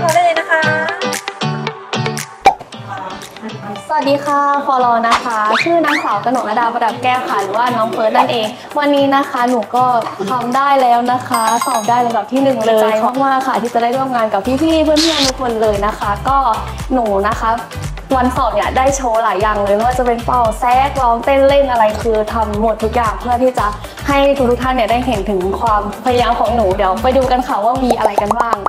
ตัวได้เลยนะคะสวัสดีค่ะฟอลนะคะชื่อนางสาวกนกระดาประดับแก้วค่ะหรือว่าน้องเฟิร์สนั่นเองวันนี้นะคะหนูก็ทำได้แล้วนะคะสอบได้ลำดับที่1เลยมากๆค่ะที่จะได้ร่วมงานกับพี่ๆเพื่อนๆทุกคนเลยนะคะก็หนูนะคะวันสอบเนี่ยได้โชว์หลายอย่างเลยไม่ว่าจะเป็นเป่าแซกร้องเต้นเล่นอะไรคือทำหมดทุกอย่างเพื่อที่จะให้ทุกท่านเนี่ยได้เห็นถึงความพยายามของหนูเดี๋ยวไปดูกันค่ะว่ามีอะไรกันบ้าง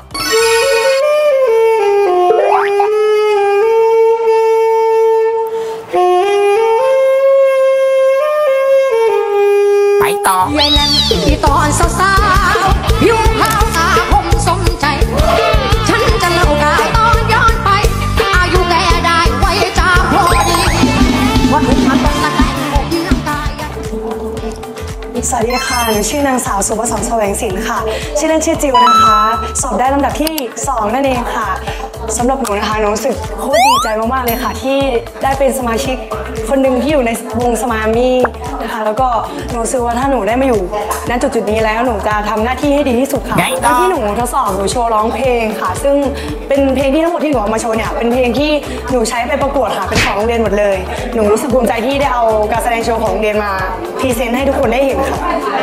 ไปต่อยายแหลมที่ตอนสาวๆผิวขาวตาคมสมใจฉันจะเล่ากาตอนย้อนไปอายุแกได้ไว้จาพอดีวันนี้มาต้องตะแคงอกน้ำตาสวัสดีค่ะหนูชื่อนางสาวสุภศรแสวงศิลป์ค่ะชื่อเล่นชื่อจิวนะคะสอบได้ลำดับที่2นั่นเองค่ะสำหรับหนูนะคะหนูรู้สึกโคตรดีใจมากๆเลยค่ะที่ได้เป็นสมาชิกคนหนึ่งที่อยู่ในวงสมามี่นะคะแล้วก็หนูรู้สึกว่าถ้าหนูได้มาอยู่ณจุดนี้แล้วหนูจะทำหน้าที่ให้ดีที่สุดค่ะแล้วที่หนูทดสอบหนูโชว์ร้องเพลงค่ะซึ่งเป็นเพลงที่ทั้งหมดที่หนูเอามาโชว์เนี่ยเป็นเพลงที่หนูใช้ไปประกวดค่ะเป็นของโรงเรียนหมดเลยหนูรู้สึกภูมิใจที่ได้เอาการแสดงโชว์ของโรงเรียนมาพรีเซนต์ให้ทุกคนได้เห็นค่ะ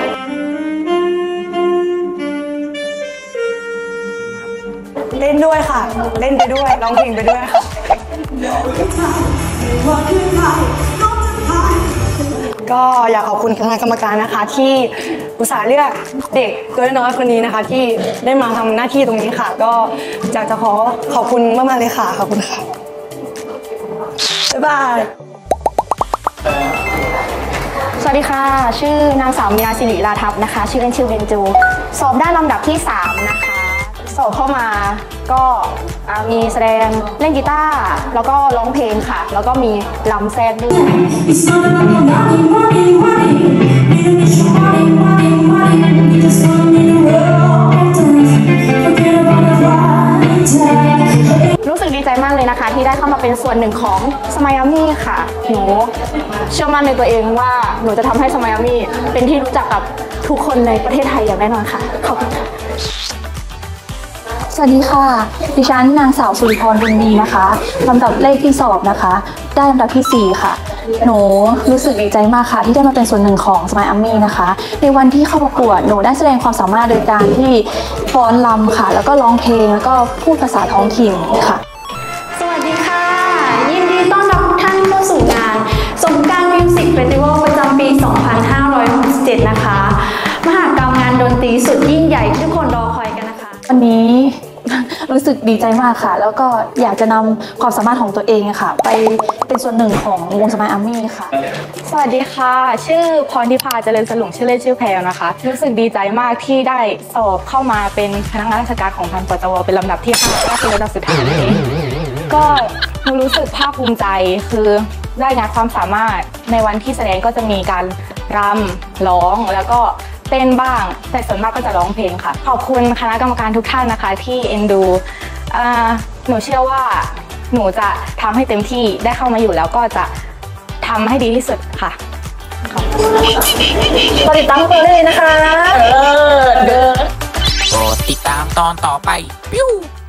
เล่นด้วยค่ะเล่นไปด้วยร้องเพลงไปด้วยค่ะก็อยากขอบคุณคณะกรรมการนะคะที่อุตส่าห์เลือกเด็กตัวน้อยคนนี้นะคะที่ได้มาทำหน้าที่ตรงนี้ค่ะก็อยากจะขอบคุณมากๆเลยค่ะขอบคุณค่ะบ๊ายบายสวัสดีค่ะชื่อนางสาวมีนาศิริลาทัพนะคะชื่อเล่นชื่อเบนจูสอบได้ลำดับที่3นะคะสอบเข้ามาก็มีแสดงเล่นกีตาร์แล้วก็ร้องเพลงค่ะแล้วก็มีรำแทรกด้วยรู้สึกดีใจมากเลยนะคะที่ได้เข้ามาเป็นส่วนหนึ่งของสมายามี่ค่ะหนูเชื่อมั่นในตัวเองว่าหนูจะทำให้สมายามี่เป็นที่รู้จักกับทุกคนในประเทศไทยอย่างแน่นอนค่ะขอบคุณค่ะสวัสดีค่ะดิฉันนางสาวสุริพรบุญมีนะคะลำดับเลขที่สอบนะคะได้ลำดับที่4ค่ะหนูรู้สึกดีใจมากค่ะที่ได้มาเป็นส่วนหนึ่งของสมายอามี่นะคะในวันที่เข้าประกวดหนูได้แสดงความสามารถโดยการที่ฟ้อนรำค่ะแล้วก็ร้องเพลงแล้วก็พูดภาษาท้องถิ่นค่ะสวัสดีค่ะยินดีต้อนรับทุกท่านเข้าสู่งานสงกรานต์มิวสิกเฟสติวัลประจำปี 2567 นะคะมหกรรมงานดนตรีสุดยิ่งใหญ่ที่ทุกคนรอคอยกันนะคะวันนี้รู้สึกดีใจมากค่ะแล้วก็อยากจะนำความสามารถของตัวเองค่ะไปเป็นส่วนหนึ่งของวงสมายอามี่ค่ะสวัสดีค่ะชื่อพรทิพาเจริญสลุงชื่อเล่นชื่อแพรวนะคะรู้สึกดีใจมากที่ได้สอบเข้ามาเป็นพนักงานราชการของทางปตวเป็นลำดับที่5ก็คือลำดับสุดท้ายก็รู้สึกภาคภูมิใจคือได้งานความสามารถในวันที่แสดงก็จะมีการรำร้องแล้วก็เต้นบ้างแต่ส่วนมากก็จะร้องเพลงค่ะขอบคุณคณะกรรมการทุกท่านนะคะที่เอ็นดูหนูเชื่อว่าหนูจะทำให้เต็มที่ได้เข้ามาอยู่แล้วก็จะทำให้ดีที่สุดค่ะกดติดตามกันเลยนะคะโปรดติดตามตอนต่อไปปิ้ว